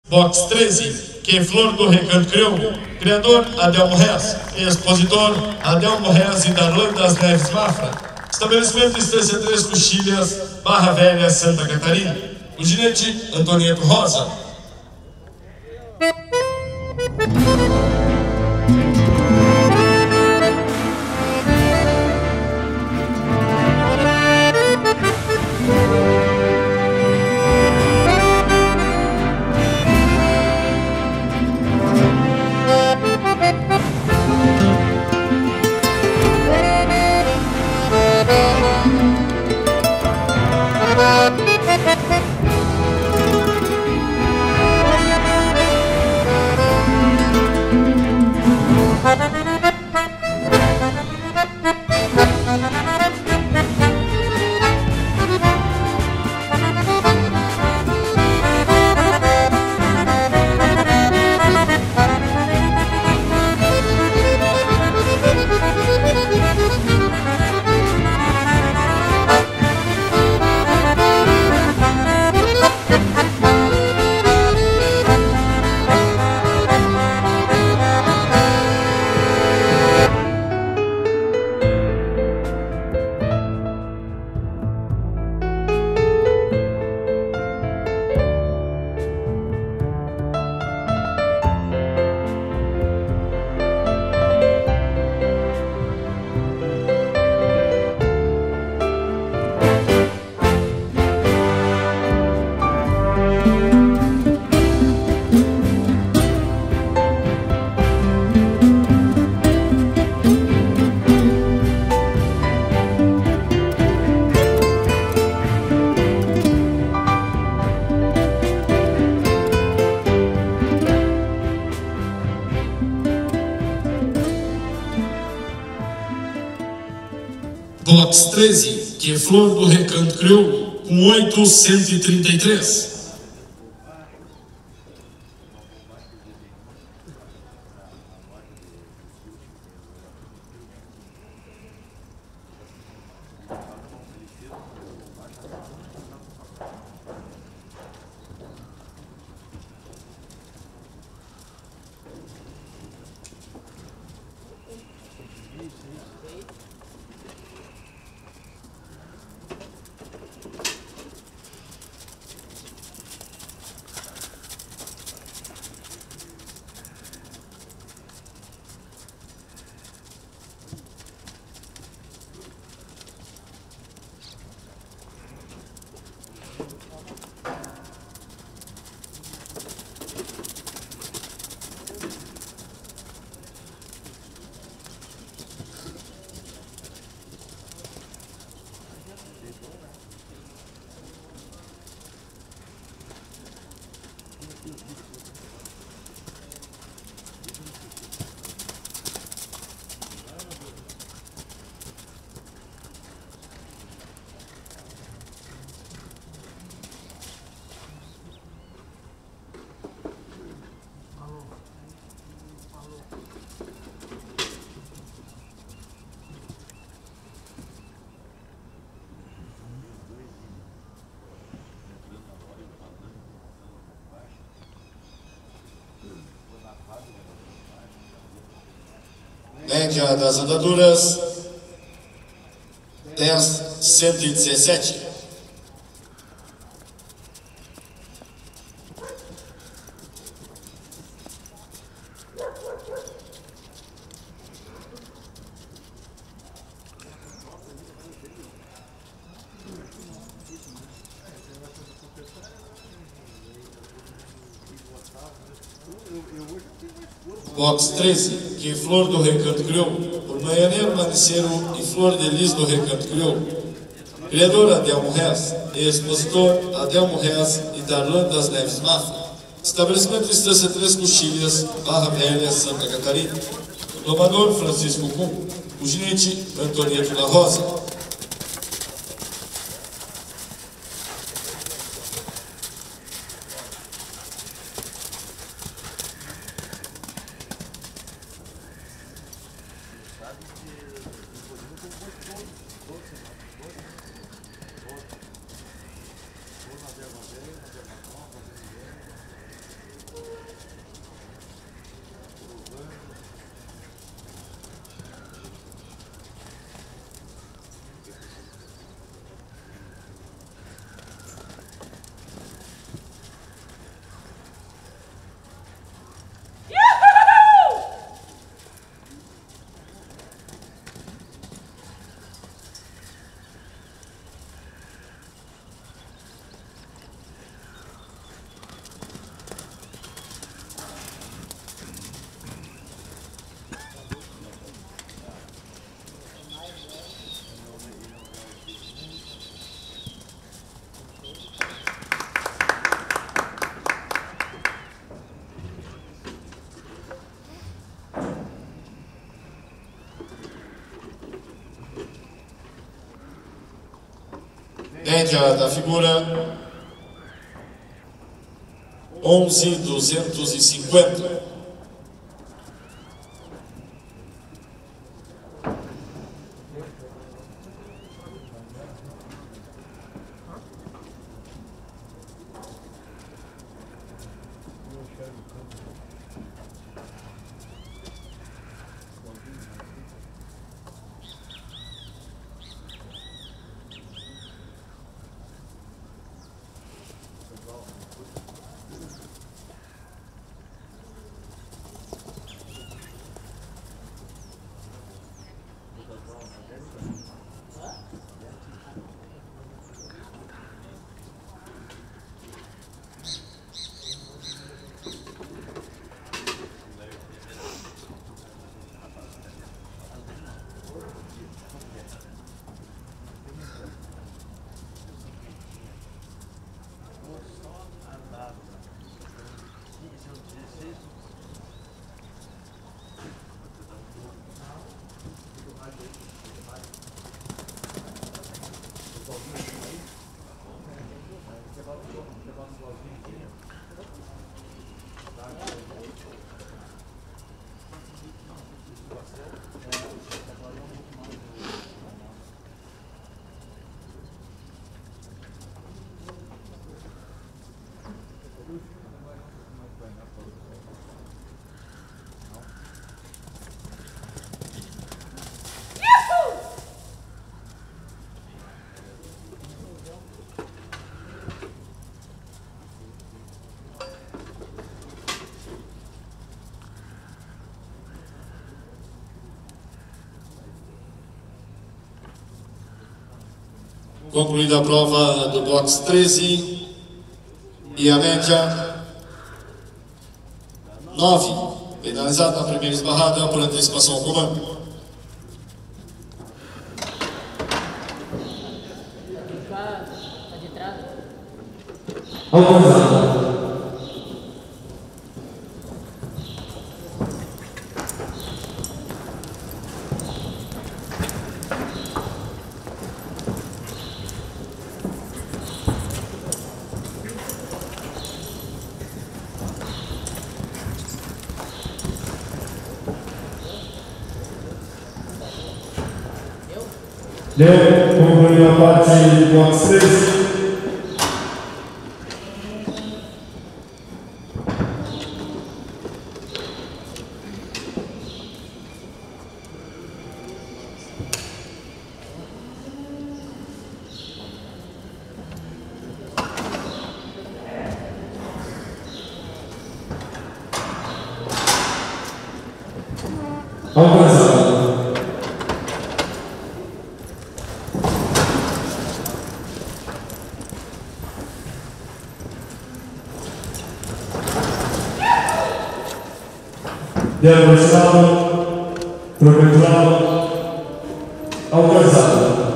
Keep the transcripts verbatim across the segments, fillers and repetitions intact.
Box treze, que é Flor do Recanto Crioulo. Criador, Adelmo Reis. Expositor, Adelmo Reis e Darlan das Neves Mafra. Estabelecimento Estância três Coxilhas, Barra Velha, Santa Catarina. O ginete, Antonieta Rosa. Box treze, que é Flor do Recanto Crioulo, com oito cento e trinta e três. Média das andaduras, dez cento e dezessete. Box treze, que é Flor do Recanto Crioulo, por Maianeiro Maniceiro e Flor de Lis do Recanto Crioulo. Criador, Adelmo Reis. Expositor, Adelmo Reis e Darlan das Neves Mafra. Estabelecimento Estância três Coxilhas, Barra Velha, Santa Catarina. Domador, Francisco Cum. O ginete, Antonieta da Rosa. média da figura onze mil duzentos e cinquenta. Concluída a prova do box treze e a média nove, penalizado na primeira esbarrada por antecipação ao comando. Autorizado. Deu, concluiu a parte do box três. Autorizado. Deu velocidade, proventural, autorizado.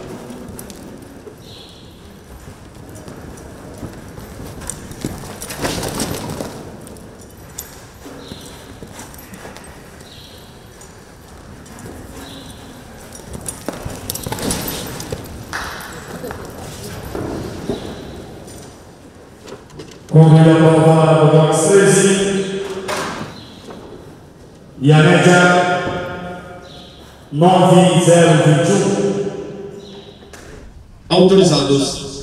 Concluída a prova do box treze. E a média nove mil vinte e um. Autorizados.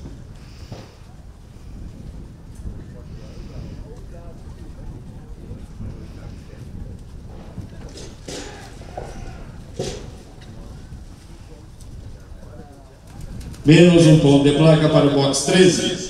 Menos um ponto de placa para o box treze.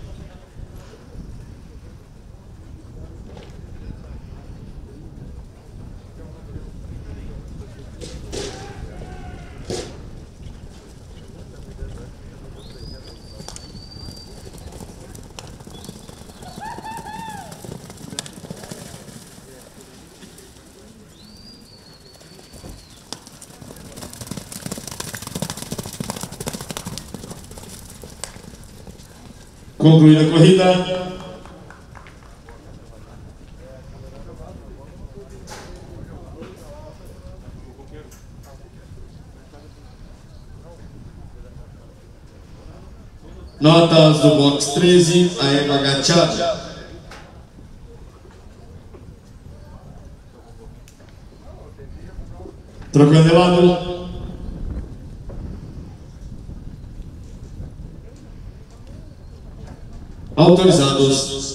Concluída a corrida. Notas do box treze, a égua agachada. Trocando de lado. Autorizados.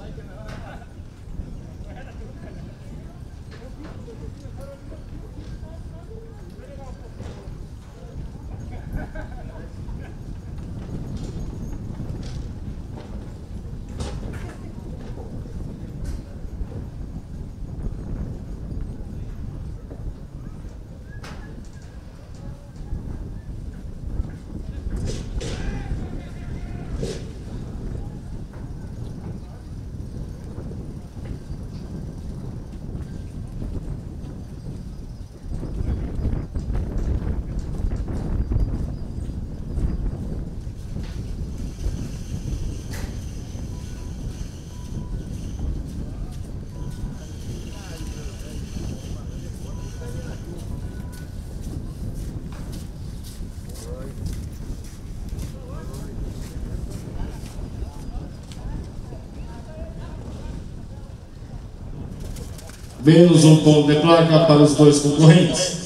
Menos um ponto de placa para os dois concorrentes.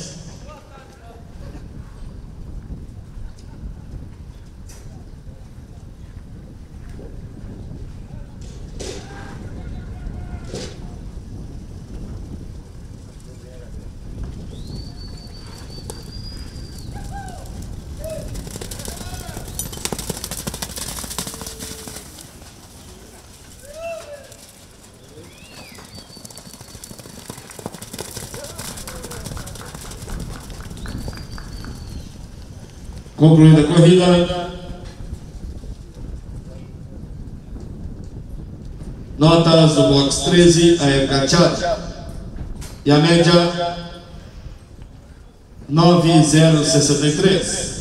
Concluída a corrida, notas do box treze, a égua agachada. E a média nove mil e sessenta e três.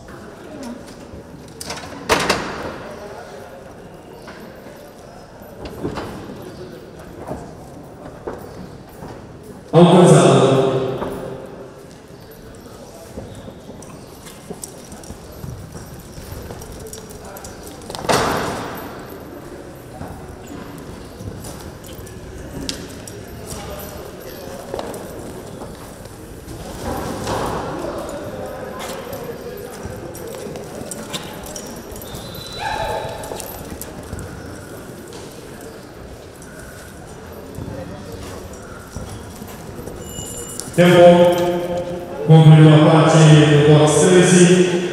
Autorizado. Tempo, concluiu a parte do box treze.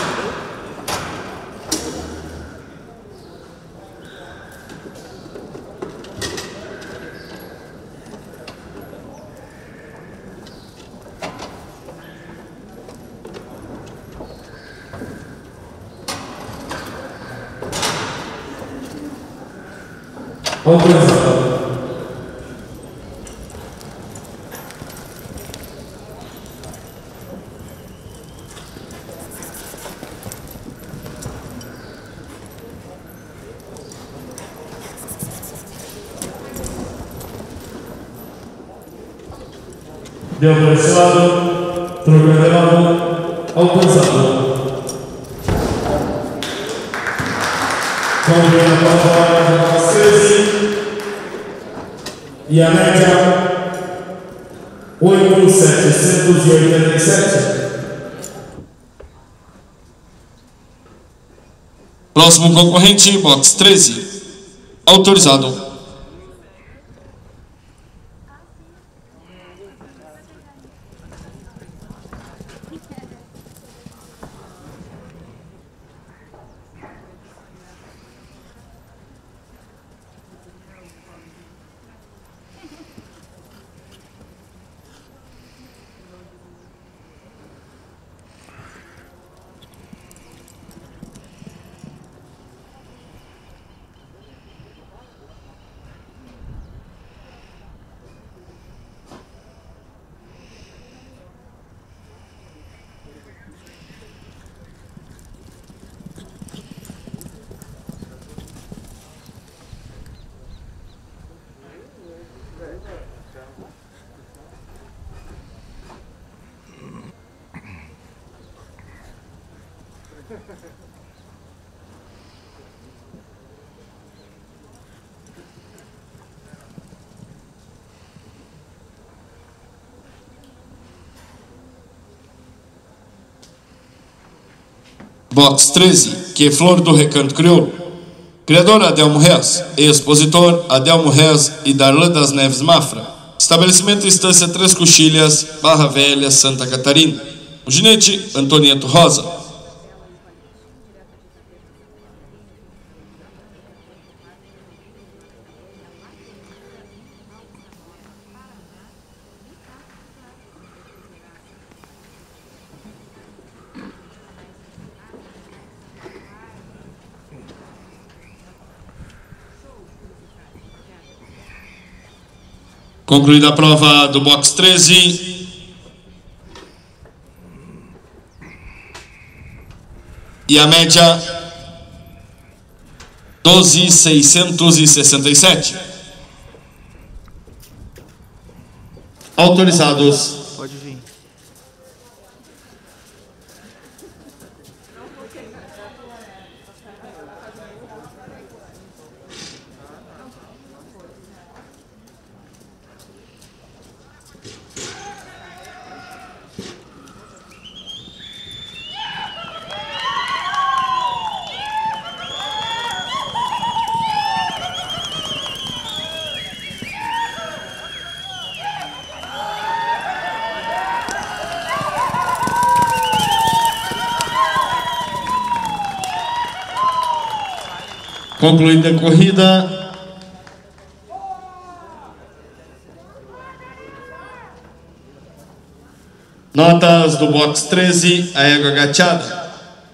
Autorizado. Deu para esse lado, trocando de lado, autorizado. Concluindo a prova do box treze. E a média oito mil setecentos e oitenta e sete. Próximo concorrente, box treze. Autorizado. Box treze, que Flor do Recanto Crioulo. Criador Adelmo Reis. Expositor Adelmo Reis e Darlan das Neves Mafra. Estabelecimento Estância Três Coxilhas, Barra Velha, Santa Catarina. O ginete Antonieta Rosa. Concluída a prova do box treze. E a média doze mil seiscentos e sessenta e sete. Autorizados. Pode vir. Concluída a corrida. Notas do box treze, a égua agachada.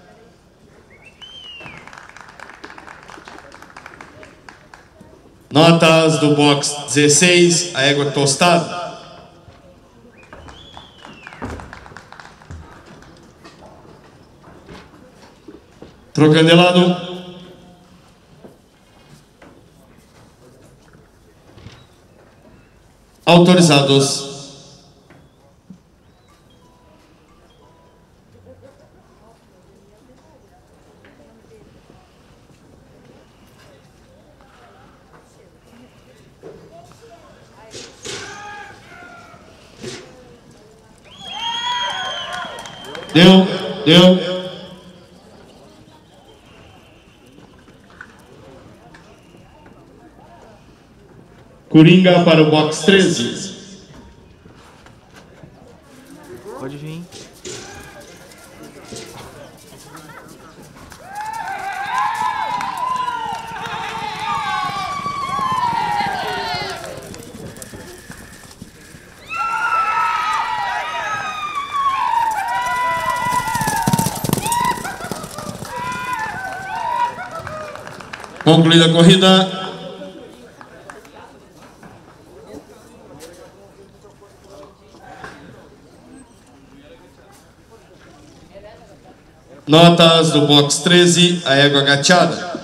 Notas do box dezesseis, a égua tostada. Trocando de lado. Autorizados. Deu, deu. Coringa para o box treze. Pode vir. Concluída a corrida. Notas do box treze, a égua agachada.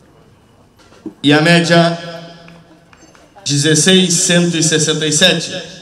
E a média dezesseis mil cento e sessenta e sete.